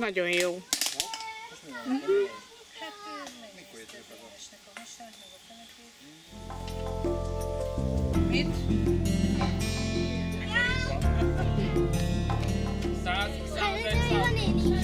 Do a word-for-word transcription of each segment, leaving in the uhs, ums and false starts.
Nagyon jó. Hát mikor jöttek a hasát, meg a fenekét. Mit? Száz, százegy, száz.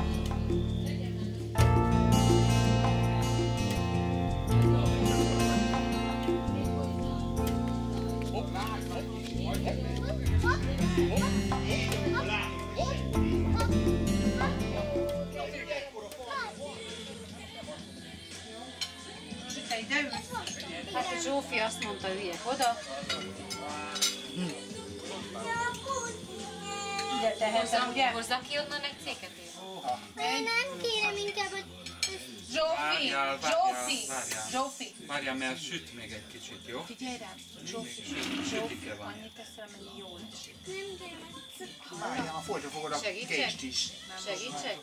Hát a Zsófi azt mondta, üljek oda. Ide tehetem, ugye? Hozzá ki onnan egy céket ér? Nem kérem inkább, hogy... Zsófi! Várjál, Zsófi! várjál. Zsófi! Várjál, mert süt még egy kicsit, jó? Figyelj rám! Zsófi! Zsófi! Annyit teszem, hogy jól esik. Nem kérem. Várjál, folyton fogod a kést is. Segítsek?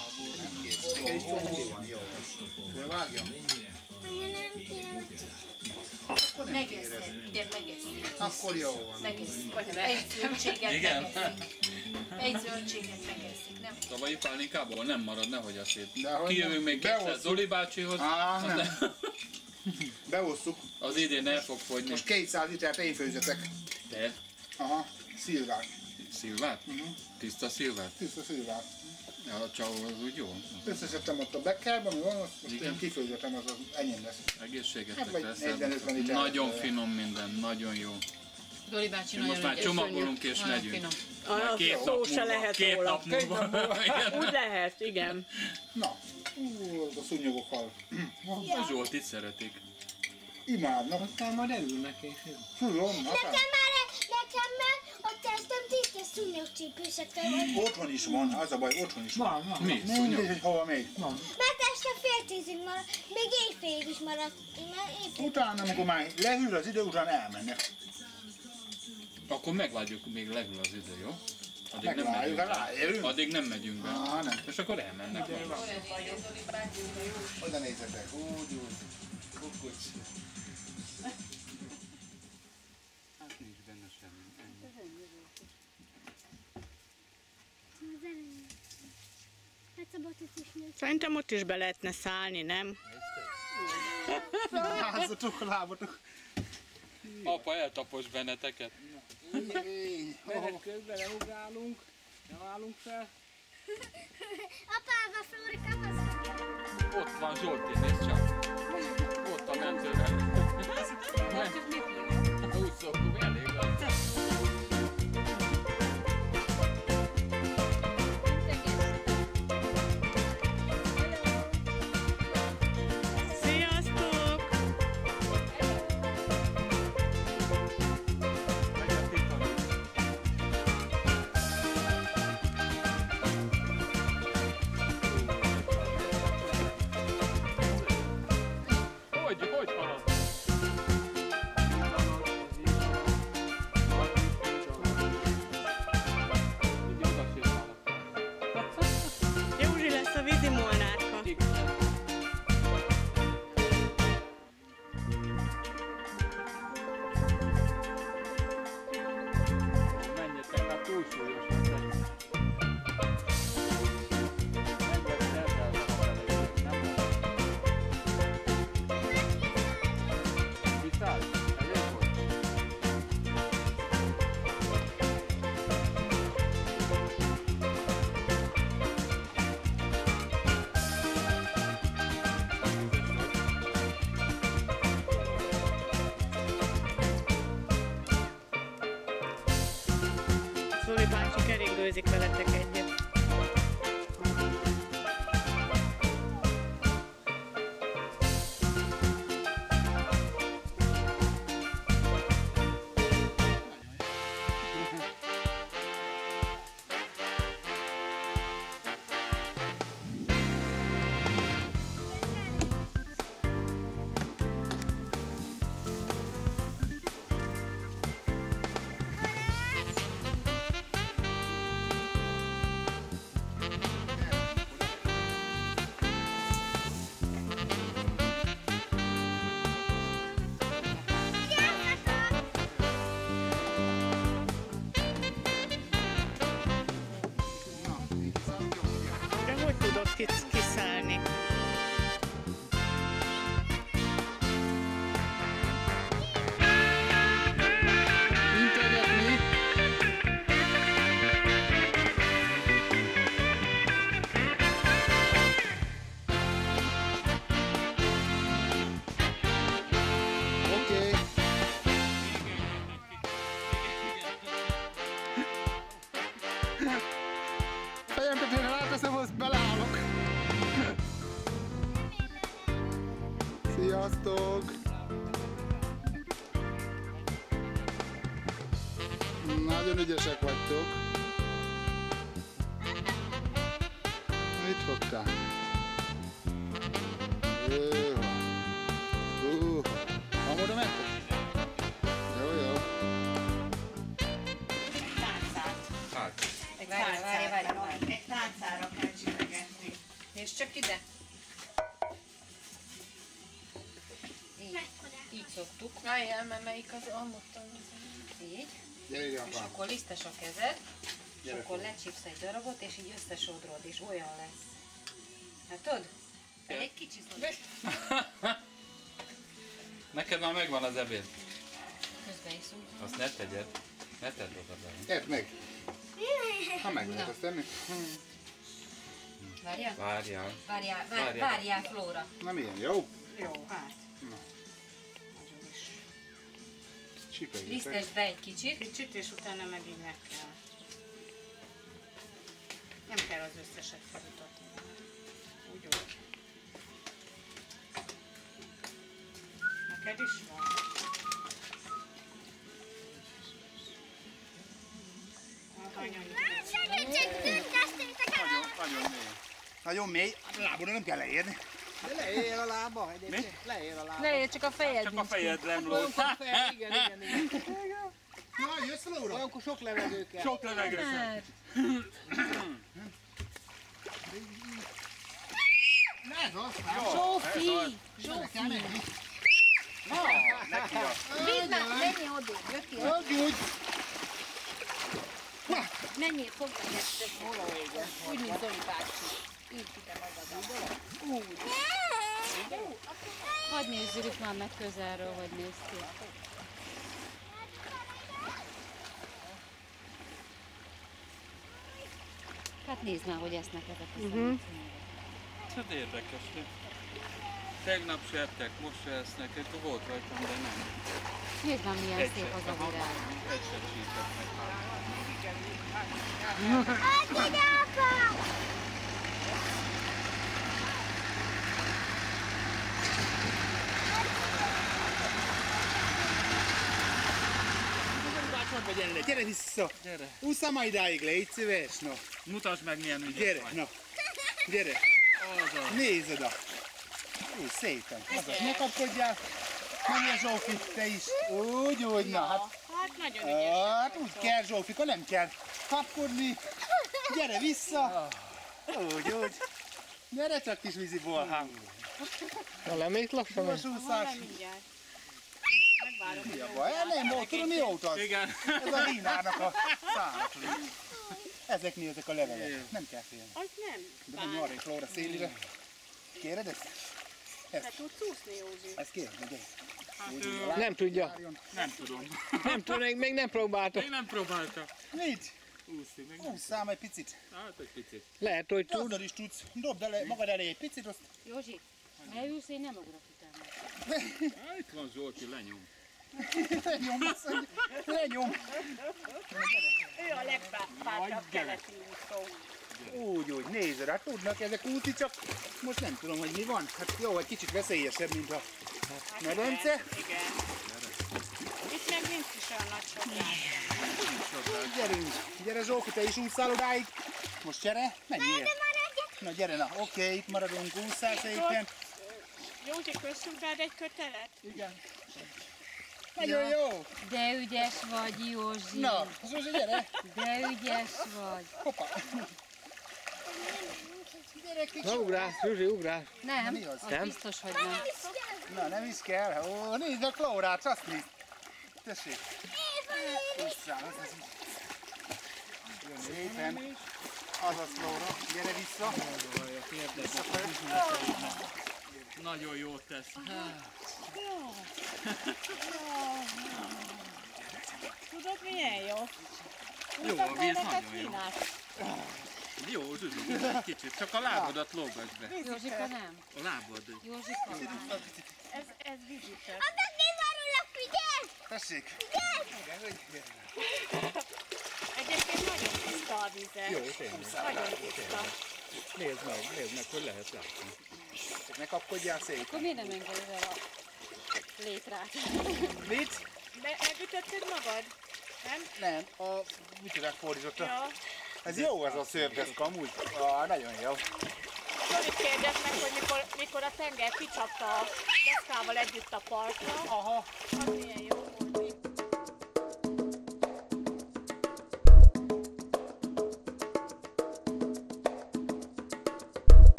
Fölvágjam? Nem kérem. Megeszed, ide megeszed. Akkor jó van. Megeszed. Egy zöldséget Igen. megeszik. Egy zöldséget megeszik, nem? Tavalyi pálinkából nem marad, nehogy a szét. Dehogy Kijövünk nem. még kétszer Beosszuk. Zoli bácsihoz. Á, az, nem. Beosszuk. az idén el fog fogyni. Most kétszáz litert én főzötek. Te? Aha, szilvát. Szilvát? Uh-huh. Tiszta szilvát? Tiszta szilvát. Ja, a csavó az úgy jó. Összeszedtem ott a bekkelben, ami van, azt most Igen. én kifőzöttem, az az enyém lesz. Egészségetek Hát vagy lesz. negyven-ötven liter. Nagyon finom minden, nagyon jó. Doli bácsi Most már csomagolunk és Nagyon megyünk. finom. Majd két Szó nap se múlva. lehet Két róla. nap múlva. Igen. Úgy lehet, igen. Na, ú, a szúnyogok hal. A Zsoltit szeretik. Imádnak. Aztán majd örülnek és jó. Tudom, hát Nekem már, nekem már ott kezdtem tisztes szúnyogcsípésekkel vagy. otthon is van, az a baj, otthon is van. Van, van. Mi? Mindegy, Szúnyog? hogy hova megy. Mert este fél tízig maradt, még éjfélig is maradt. Már éjfélig. Utána, amikor már lehűl az idő, utána elmennek. Akkor megvárjuk, még lehűl az idő, jó? Addig nem Megvárjuk, megyünk hát be. ráérünk. Addig nem megyünk be. Á, nem. És akkor elmennek. Oda nézzetek, úgy, úgy. Kukucs. Hát nincs benne semmi. Hát szabad is nőtt. Szerintem ott is be lehetne szállni, nem? Házatok, lábatok. Apa eltapos benneteket. Menet közben leugrálunk, nem állunk fel. Apával Flóri kapaszkodja. Ott van Zsolti, nézd csak. Ott a mentővel. Úgy szoktuk, elég az. Sziasztok! Hogy, hogy halad? Józsi lesz a vízi molnárka. Menjetek, hát túlsúlyos lesz. Egyre tervelve a felejét, nem lesz. Viszály, elég volt. Zoli bácsi keringőzik veletek egyet. tudok kis- kiszállni. Integetni. Oké. Fejem tetejére ráteszem, azt beleállok. Sziasztok! Nagyon ügyesek vagytok. Mit fogtál? Jó. Hú. Amúgy megfog? Jó, jó. Hát, Egy várj, várj, várj, várj. Egy tálcára kell csipegetni. És csak ide. Így, így szoktuk. Álljál, mert melyik az almottan. Így. Gyere ide, És apám. akkor lisztes a kezed, és Gyere, akkor lecsípsz egy darabot, és így összesodrod, és olyan lesz. Hát tudod? Egy kicsi szodrod. neked már megvan az ebéd. Közben iszunk. Azt ne tegyed. Ne tedd oda bele. Edd meg. Ha meg lehet azt tenni. Várjál? Várjál. Várjál, vár, Várjál. várjál, Flóra. Nem ilyen, jó? Jó, hát. Csipegjetek. Lisztesd be egy kicsit. Kicsit, és utána megint meg kell. Nem kell az összeset felutatni. Úgy jó. Neked is van? Ah, nagyon jó. Segítség, tüntestétek el! Nagyon, nagyon mély. Nagyon mély. A lábon nem kell leérni. De leér a lába egyébként. Leér a lába. Leér, csak a fejed Csak a nincs. fejed nem lóg. Olyankor fel, igen, igen, igen. Na, jössz, Laura? Olyankor sok levegő kell. Sok levegő kell. Ez az. Zsófi! Bele kell menni. Na, neki a... Vidd már, menjél odébb, jöttél. Hogy úgy. Menjél, fogd meg ezt, ezt hol a vége. Úgy, mint Zoli bácsi. Így ide magadat. Úgy. Hadd nézzük már meg közelről, hogy néz ki. Hát nézd már, hogy esznek ezek a szemek. Hát érdekes, hogy tegnap se ettek, most se esznek, akkor volt rajtam, de nem. Nézd már, milyen Egy szép se- az a aha, virág. Egy se csípett meg. Add ide, apa! Vagy enne, gyere vissza. Gyere. Ússzál már idáig, légy szíves, no. Mutasd meg, milyen ügyes Gyere, vagy. na. Gyere. Az az. Nézd oda. Úgy szépen. Azaz, ne kapkodjál. Menj, Zsófi, te is. Úgy, úgy, na hát. Hát nagyon ügyes. Hát úgy kell, Zsófika, nem kell kapkodni. Gyere vissza. Úgy, úgy. Gyere csak kis vízi bolhám. Na lemész lassan? Most úszás. Nem mindjárt. Megvárom. Mi a baj? Nem volt, tudom mi volt az? Igen. Ez a hínának a szárak. Ezek nézek a levelek. Nem kell félni. Az nem. De menj arra és Laura szélire. Kéred ezt? Te tudsz úszni, Józsi? Ezt kéred, gyere. Hát, Úgy, ő, alá Nem tudja. járjon. nem tudom. Nem tudom, még, még nem próbálta. Még nem próbálta. Mit? Úszni, még nem. Ússzál majd picit. Hát egy picit. Lehet, hogy tud. Azzal is tudsz. Dobd ele, magad elé egy picit, azt Józsi, leülsz, én nem ugrok utána. Hát itt van Zsolti, lenyom. lenyom, azt mondja. Lenyom. Ő a legpártabb keleti úszó. Úgy, úgy, nézd, hát tudnak ezek úszni, csak most nem tudom, hogy mi van. Hát jó, egy kicsit veszélyesebb, mint a medence. Igen. Itt meg nincs is olyan nagy sodrás. Gyerünk, gyere Zsóki, te is ússzál odáig. Most gyere, menjél. Na gyere, na, oké, itt maradunk, ússzál szépen. Józsi, köszönöm rád egy kötelet? Igen. Nagyon jó. De ügyes vagy, Józsi. Na, Zsuzsi, gyere. De ügyes vagy. Hoppá. Gyere, kicsi. Na ugrás, Zsuzsi, ugrás. Nem, Mi az? az Nem? biztos, hogy nem. Na, nem is kell. Ó, nézd a Klórát, azt nézd. Tessék. Ússzál, az az így. Jön, légy fenn. Azaz, Laura, gyere vissza. Visszafele. Nagyon jót tesz. Tudod milyen jó? Jó, a víz nagyon jó. Kínálsz. Jó, Zsuzsi, egy kicsit. Csak a lábadat lógass be. Józsika nem. A lábad. Józsika nem. Ez, ez vizsítő. Annak kivarulok, figyelj! Tessék. Egyébként nagyon tiszta a vize. Jó, tényleg. Nagyon tiszta. Nézd meg, nézd meg, hogy lehet látni. Ne kapkodjál szépen. Akkor miért nem engeded el a létrát? Mit? De megütötted magad? Nem? Nem, a micsoda fordította. Ja. Ez jó ez a szörvdeszka amúgy. Ah, nagyon jó. Zsolit kérdezd meg, hogy mikor, mikor a tenger kicsapta a deszkával együtt a partra, Aha. az milyen jó.